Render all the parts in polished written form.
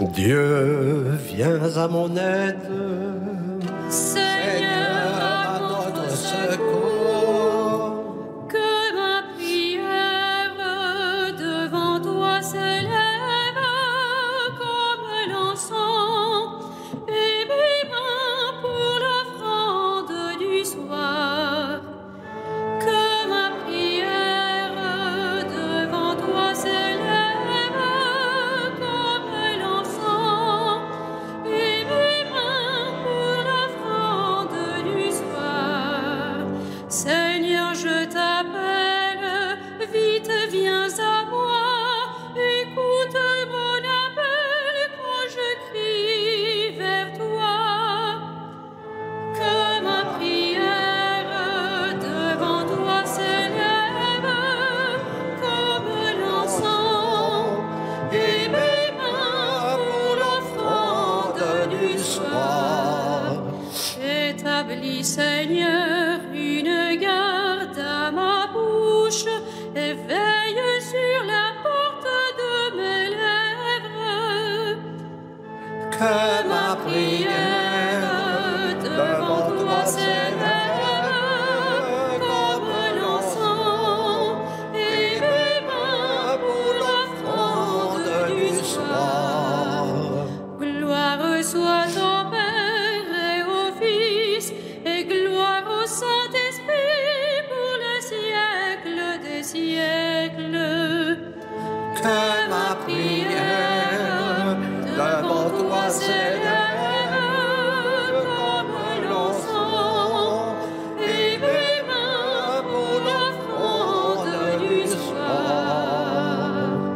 Dieu, viens à mon aide. Seigneur, à notre secours. Que ma prière devant toi s'élève comme l'encens et mes mains pour l'offrande du soir. Que ma prière devant toi s'élève comme l'encens et mes mains pour l'offrande du soir. Seigneur, je t'appelle, vite viens à moi, écoute mon appel quand je crie vers toi. Que ma prière devant toi s'élève comme l'encens et mes mains pour l'offrande du soir. Établis, Seigneur, une garde à ma bouche et veille sur la porte de mes lèvres. Que ma prière devant toi s'élève comme l'encens et mes mains pour l'offrande du soir. Gloire soit au Père et au Fils et gloire au Saint-Esprit pour le siècle des siècles. Que ma prière devant toi s'élève comme l'encens et mes mains pour l'offrande du soir.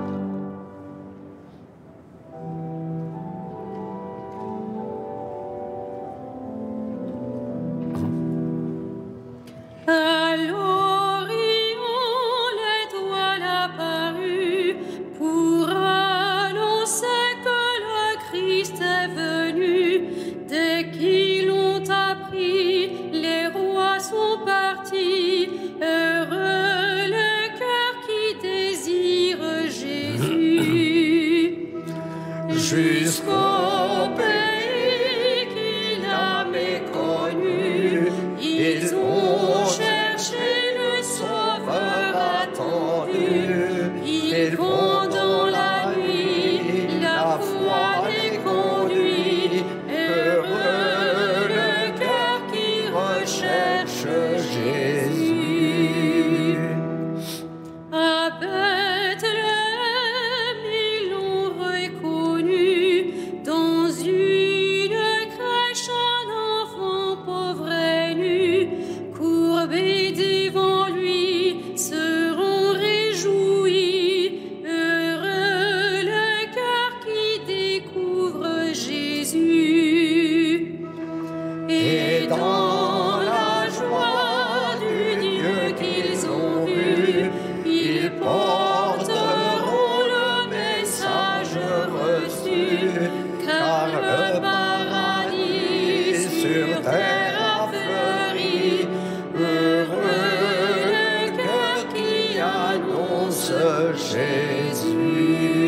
À l'Orient, l'étoile apparut pour annoncer que le Christ est venu. Dès qu'ils l'ont appris, les rois sont partis. Heureux le cœur qui désire Jésus. Jusqu'au pays qu'il a méconnu, ils ont cherché le Sauveur attendu. Ils vont dans la nuit, la foi les conduit. Heureux le cœur qui recherche Jésus. À Bethléem, ils l'ont reconnu. Dans une crèche, un enfant pauvre et nu, courbé devant lui, seront réjouis. Heureux le cœur qui découvre Jésus. Et dans la joie du Dieu qu'ils ont vu, ils porteront le message reçu, car le paradis sur terre a fleuri. Heureux le cœur qui annonce Jésus.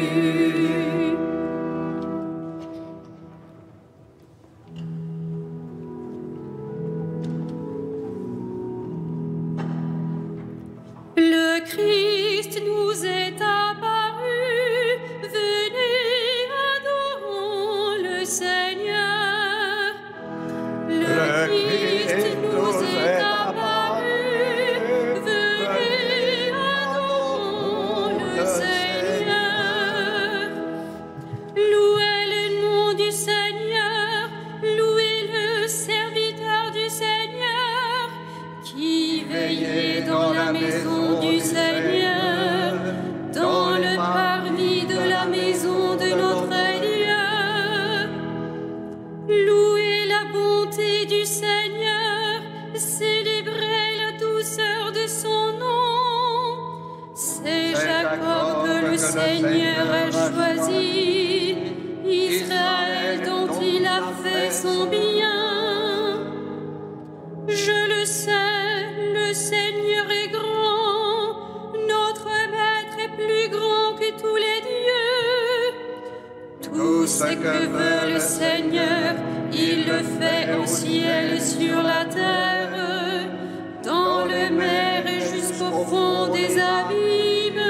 Le Christ nous est apparu, venez adorons le Seigneur. Le Christ nous est apparu, venez adorons le Seigneur. Louez le nom du Seigneur, louez le serviteur du Seigneur, qui veillait dans la maison du Seigneur, dans le parvis de la maison de notre Dieu. Louez la bonté du Seigneur, célébrez la douceur de son nom. C'est Jacob que le Seigneur a choisi, Israël dont il a fait son bien. Je le sais, le Seigneur est grand, notre Maître est plus grand que tous les dieux. Tout ce que veut le Seigneur, il le fait au ciel et sur la terre, dans les mers et jusqu'au fond des abîmes.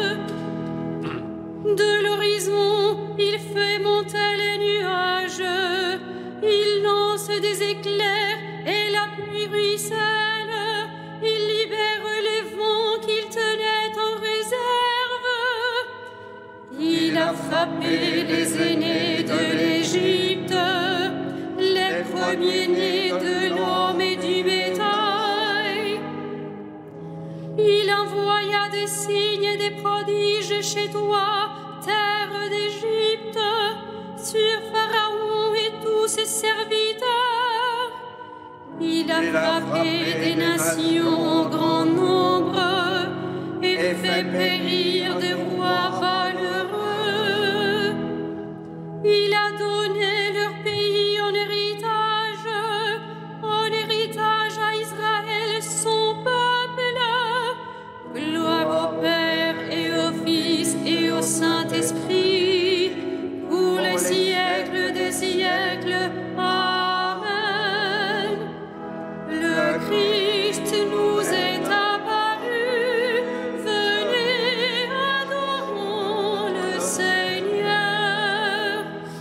De l'horizon, il fait monter les nuages, il lance des éclairs et la pluie ruisselle, il libère les vents qu'il tenait en réserve. Il a frappé les aînés de l'Égypte, les premiers-nés de l'homme et du bétail. Il envoya des signes et des prodiges chez toi, terre d'Égypte, sur Pharaon et tous ses serviteurs. Il a frappé des nations en grand nombre et fait périr des rois valeureux. Il a donné leur pays en héritage à Israël son peuple. Gloire au Père et au Fils et au Saint-Esprit, pour les siècles des siècles. Amen. Le Christ nous est apparu, venez, adorons le Seigneur.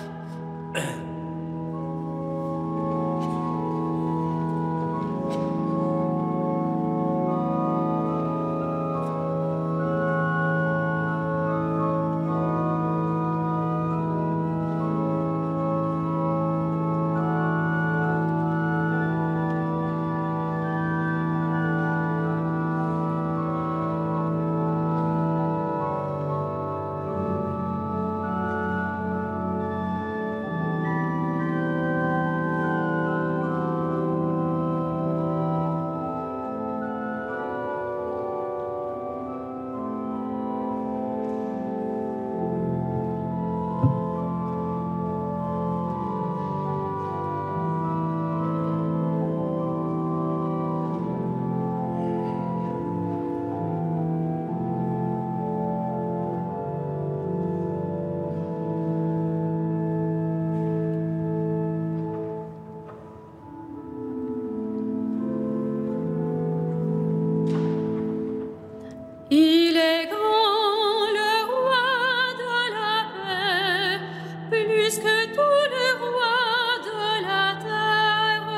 Il est grand, le roi de la paix, plus que tous les rois de la terre.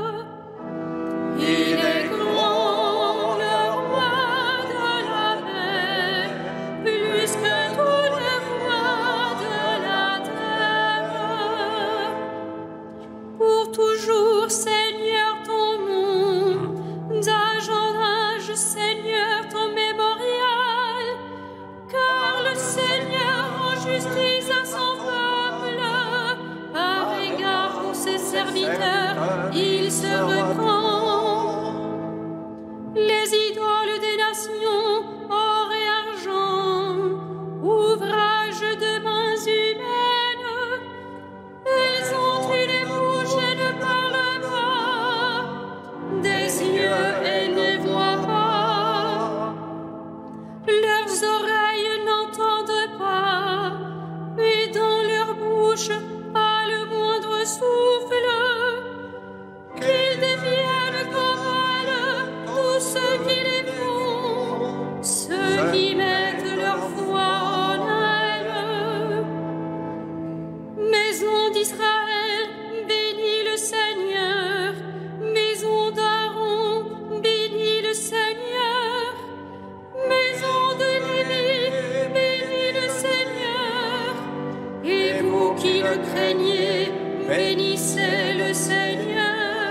Il est grand, le roi de la paix, plus que tous les rois de la terre. Pour toujours, Seigneur, ton nom, d'âge en âge, Seigneur, ton mémorial, car le Seigneur rend justice à son peuple, par égard pour ses serviteurs, il se reprend. Les idoles des nations, or et argent, ouvrage de mains humaines, elles ont une bouche et ne parlent pas, des yeux et ne voient pas, leurs oreilles n'entendent pas, et dans leur bouche pas le moindre souffle. Qu'ils deviennent comme elles, tous ceux qui les font, ceux qui mettent leur foi en elles. Maison d'Israël, bénis le Seigneur. Maison d'Aaron, bénis le Seigneur. Maison de Lévi, bénis le Seigneur. Et vous qui le craignez, bénissez le Seigneur.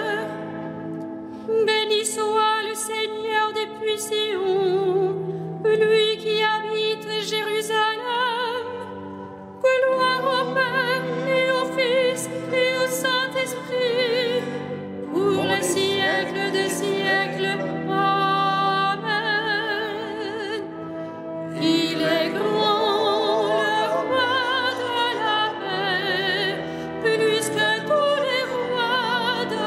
Béni soit le Seigneur depuis Sion, lui qui habite Jérusalem. Gloire au Père et au Fils et au Saint-Esprit, pour les siècles des siècles. Amen. Il est grand, le roi de la paix, plus que tous les rois de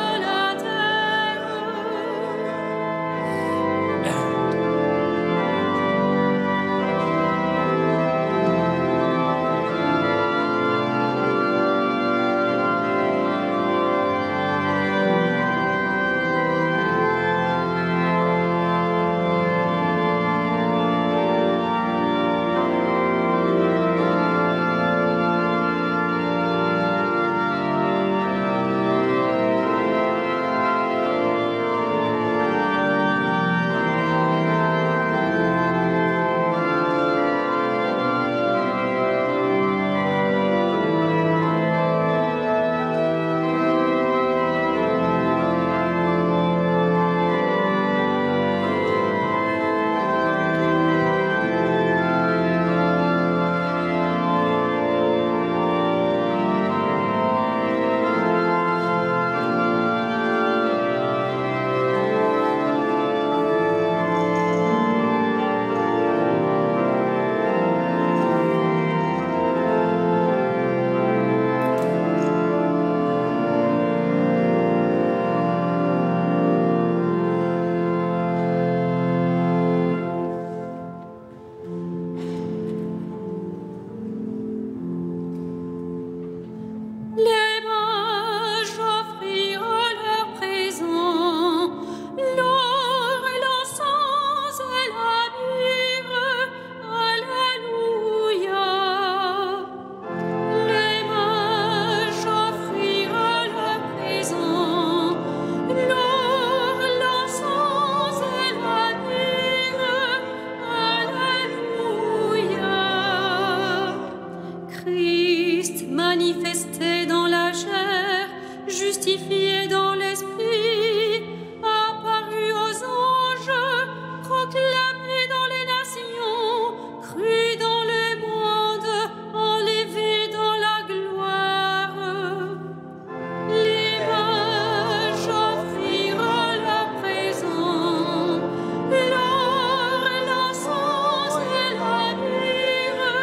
Christ manifesté dans la chair, justifié dans l'esprit, apparu aux anges, proclamé dans les nations, cru dans le monde, enlevé dans la gloire. Les mages offrirent leur présent, l'or, l'encens et la myrrhe.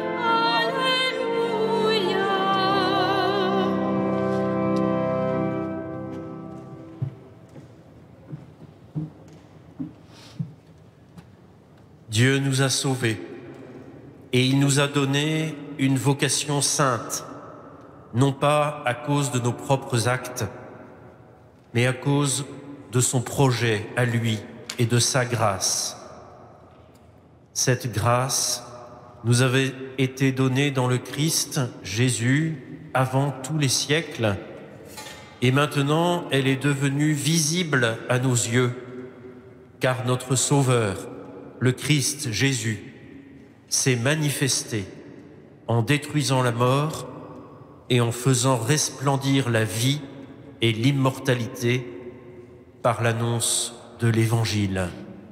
Alléluia. Dieu nous a sauvés et il nous a donné une vocation sainte, non pas à cause de nos propres actes, mais à cause de son projet à lui et de sa grâce. Cette grâce nous avait été donnée dans le Christ Jésus avant tous les siècles, et maintenant elle est devenue visible à nos yeux, car notre Sauveur, le Christ Jésus, s'est manifesté en détruisant la mort et en faisant resplendir la vie et l'immortalité par l'annonce de l'Évangile.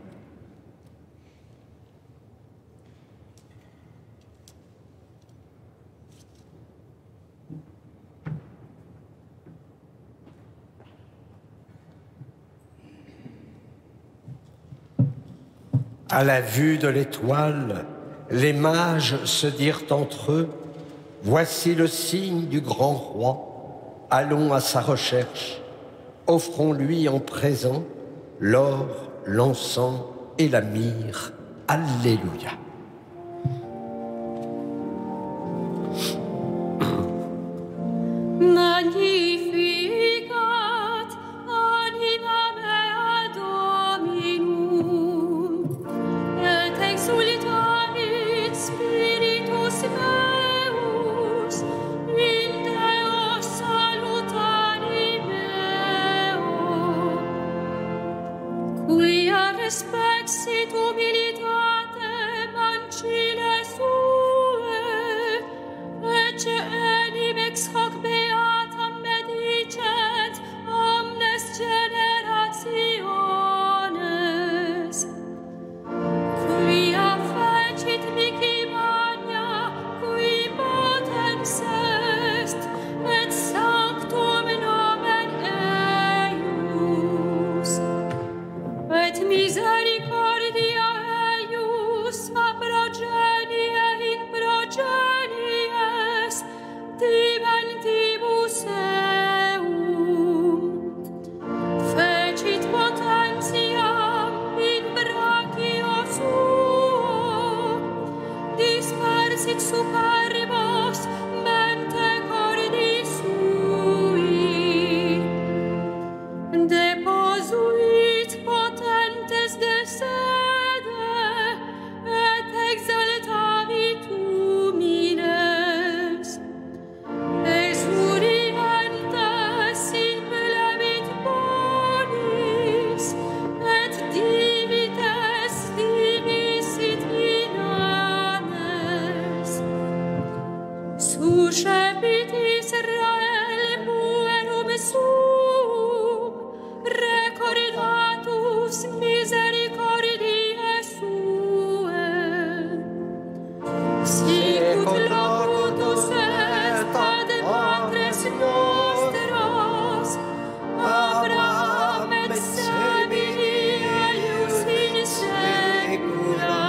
À la vue de l'étoile, les mages se dirent entre eux, « Voici le signe du grand roi, allons à sa recherche, offrons-lui en présent l'or, l'encens et la myrrhe. Alléluia !» Magnificat anima mea Dominum, et exultavit spiritus meus, in Deo salutari meo, quia respexit humilitate mancile sue, ecce enim ex hoc beatam medicet omnes generationes, quia fecit mihi magna, qui potens est, et sanctum nomen eius, et misericordia eius a progenie in progenies diventibus eum, fecit potentiam in brachio suo, dispersit superbos mente cordi sui, deposuit potentes de sede, et exaltavit humiles, exurientes implevit bonis, et divites dimisit inanes. Suscepit Israel puerum suum, recordatus misericordiae suae. Sicut locutus est ad patres nostros, Abraham et semini eius in saecula.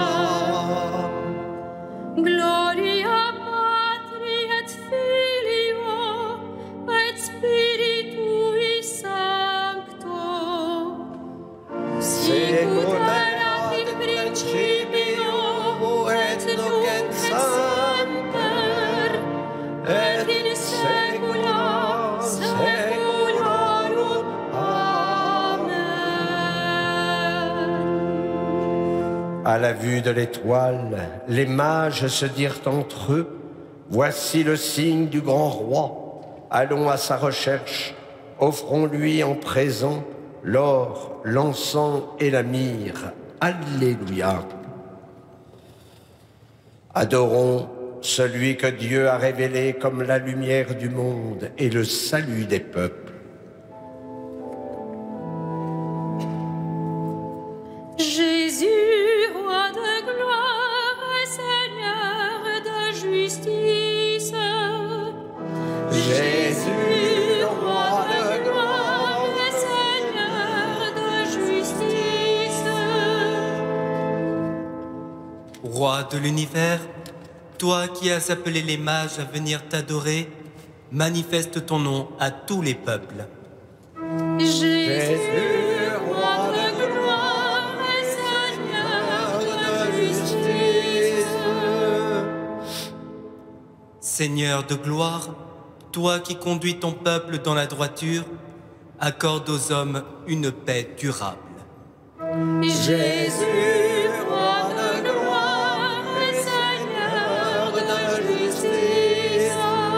Gloria Patri et Filio et Spiritui Sancto, sicut erat in principio et nunc et semper, et in saecula saeculorum. Amen. À la vue de l'étoile, les mages se dirent entre eux, « Voici le signe du grand roi, allons à sa recherche, offrons-lui en présent l'or, l'encens et la myrrhe. Alléluia !» Adorons celui que Dieu a révélé comme la lumière du monde et le salut des peuples. Jésus, roi de gloire, Seigneur de justice. Jésus, roi de gloire, Seigneur de justice. Roi de l'univers, toi qui as appelé les mages à venir t'adorer, manifeste ton nom à tous les peuples. Jésus, roi de gloire, Seigneur de justice. Seigneur de gloire, toi qui conduis ton peuple dans la droiture, accorde aux hommes une paix durable. Jésus, roi de gloire, Seigneur de justice.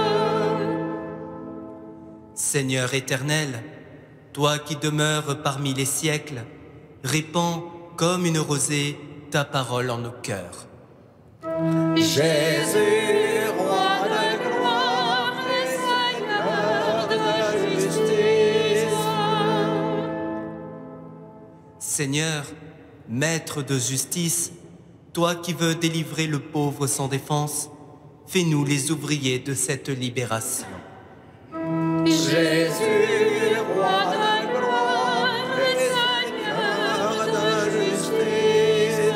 Seigneur éternel, toi qui demeures parmi les siècles, répands comme une rosée ta parole en nos cœurs. Jésus, roi de gloire, Seigneur de justice. Seigneur, maître de justice, toi qui veux délivrer le pauvre sans défense, fais-nous les ouvriers de cette libération. Jésus, roi de gloire, Seigneur de justice.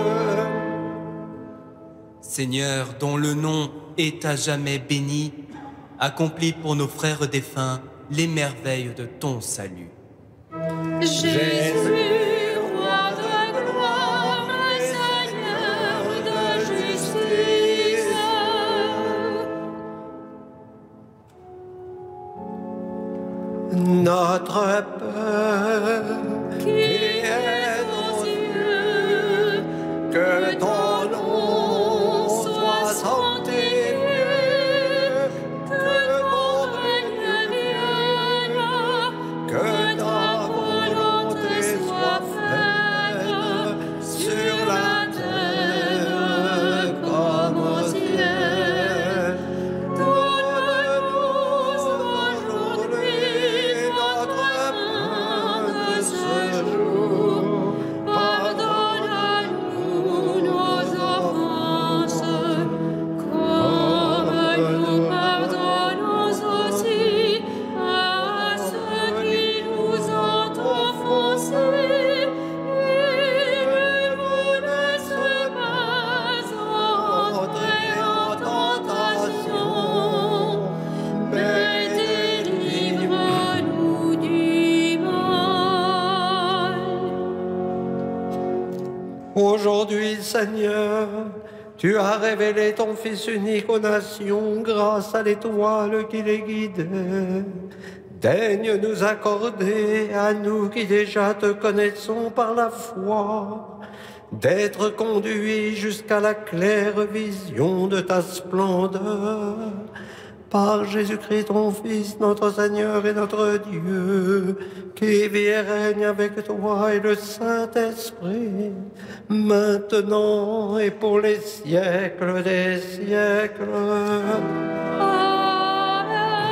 Seigneur, dont le nom est à jamais béni, accomplis pour nos frères défunts les merveilles de ton salut. Jésus, roi de gloire, Seigneur de justice. notre Père, Qui est aux cieux, que ton nom soit sanctifié, que ton règne vienne, que ta volonté soit faite sur la terre comme au ciel. Donne-nous aujourd'hui notre pain de ce jour. Pardonne-nous nos offenses, comme nous pardonnons aussi à ceux qui nous ont offensés. Et ne nous laisse pas entrer en tentation, mais délivre-nous du mal. Aujourd'hui, Seigneur, tu as révélé ton Fils unique aux nations grâce à l'étoile qui les guidait. Daigne nous accorder, à nous qui déjà te connaissons par la foi, d'être conduits jusqu'à la claire vision de ta splendeur. Par Jésus-Christ, ton Fils, notre Seigneur et notre Dieu, qui vit et règne avec toi et le Saint-Esprit, maintenant et pour les siècles des siècles. Amen.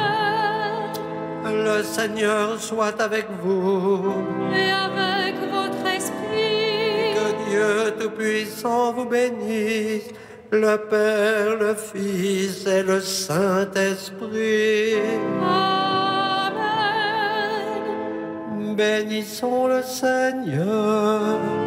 Le Seigneur soit avec vous. Et avec votre esprit, Que Dieu Tout-Puissant vous bénisse, le Père, le Fils et le Saint-Esprit. Amen. Bénissons le Seigneur.